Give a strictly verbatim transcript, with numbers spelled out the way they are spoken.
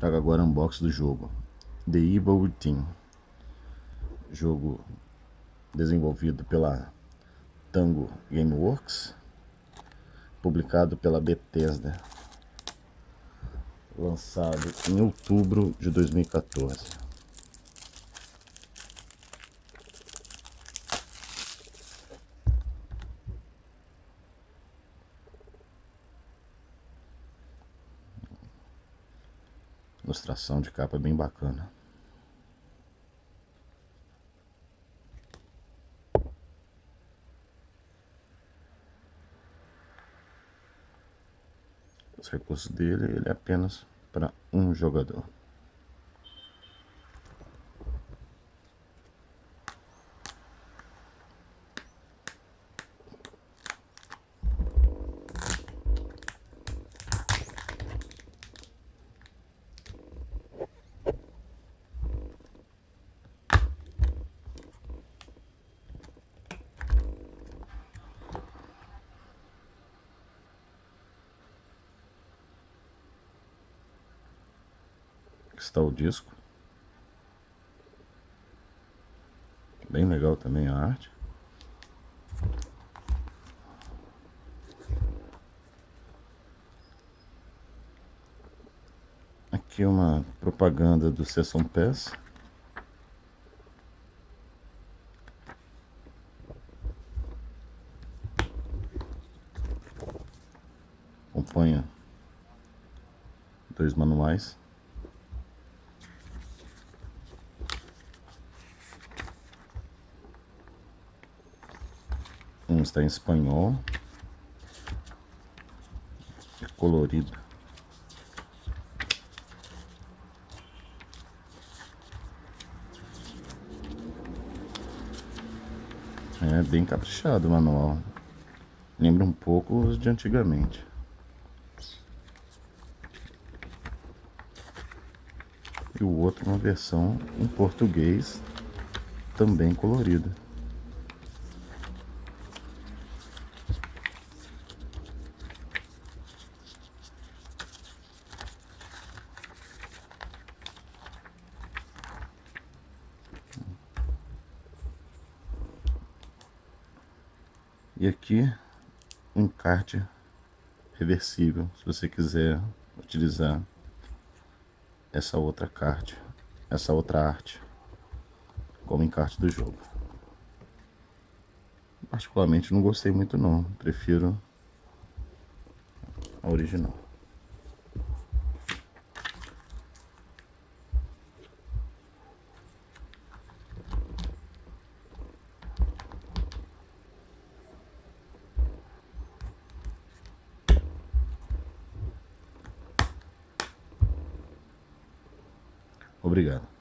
Trago agora um unboxing do jogo The Evil Within, jogo desenvolvido pela Tango Gameworks, publicado pela Bethesda, lançado em outubro de dois mil e quatorze. Ilustração de capa bem bacana. Os recursos dele, ele é apenas para um jogador. Aqui está o disco. Bem legal também a arte. Aqui uma propaganda do Season Pass. Acompanha dois manuais. Um está em espanhol, é colorido. É bem caprichado o manual. Lembra um pouco os de antigamente. E o outro uma versão em português, também colorida. E aqui um encarte reversível, se você quiser utilizar essa outra carte, essa outra arte como encarte do jogo. Particularmente não gostei muito não, prefiro a original. Obrigado.